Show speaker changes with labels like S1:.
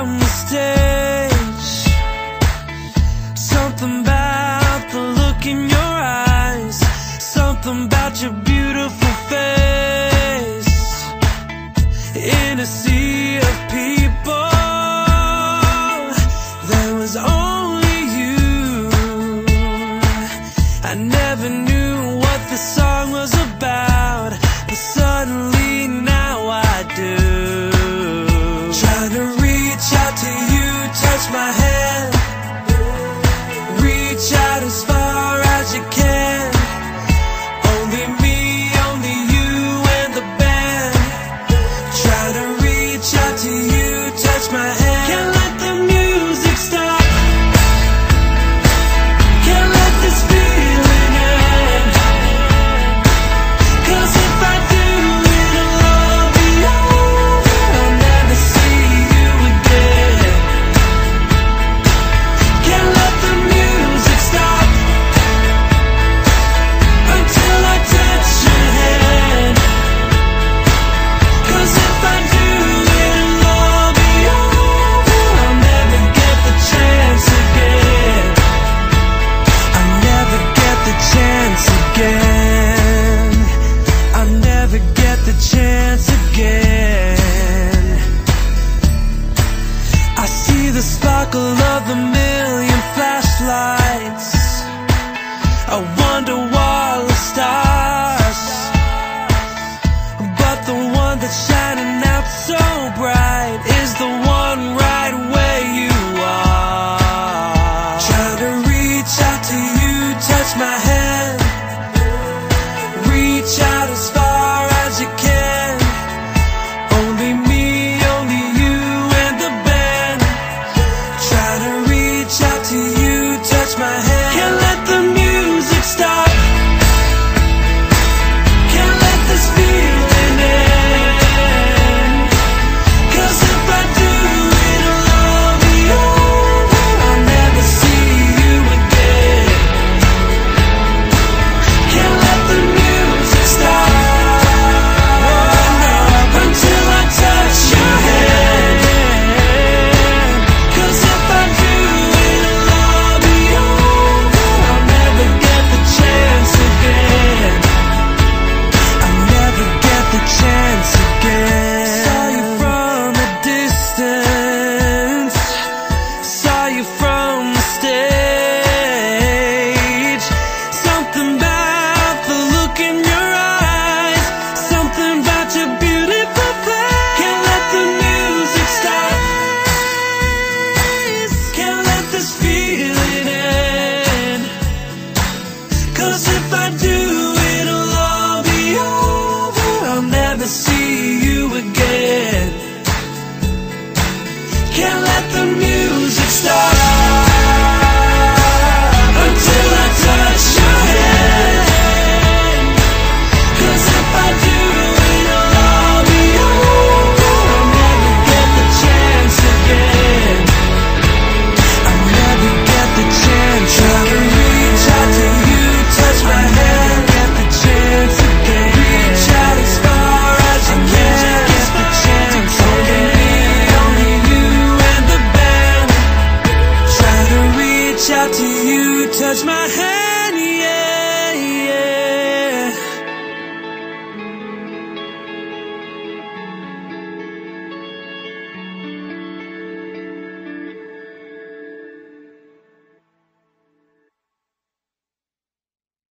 S1: on the stage. Something about the look in your eyes, something about your beautiful face. In a sea of people, there was only you. I never knew what the song was about, but suddenly now I do. Trying to reach out to you, touch my hand, reach out as far as you can. Only me, only you and the band. Trying to reach out to you, touch my hand. Can't let the music stop, can't let this feeling end. 'Cause if I do, it'll all be over. I'll never see you again. Can't let the music stop until I touch your hand. 'Cause if I do, it'll all be over. I'll never get the chance again. I'll never get the chance again. I'll never get the chance again. I see the sparkle of a million flashlights, a wonder wall of stars, but the one that's shining out so bright is the one right where you are. Trying to reach out to you, touch my hand, reach out as far as you can. Only me, only you and the band. Trying to reach out to you, touch my hand. Can't let the music stop, can't let this feeling end. 'Cause if I do, it'll all be over. I'll never see you again. Can't let the music stop, until I touch your hand. 'Cause if I do, it'll all be over. I'll never get the chance again. I'll never get the chance again. Saw you from a distance, saw you from the stage. Something about the look in your eyes, something about your beautiful face. Can't let the music stop, can't let this feeling end. 'Cause if I do, it'll all be over. I'll never see you again. Can't let the music stop until I touch your hand. 'Cause if I do, it'll all be over. I'll never get the chance again. I'll never get the chance. Try to reach out to you, touch my hand, get the chance again. Reach out as far as you can, get the chance. Only me, only you and the band. Try to reach out to you, touch my hand.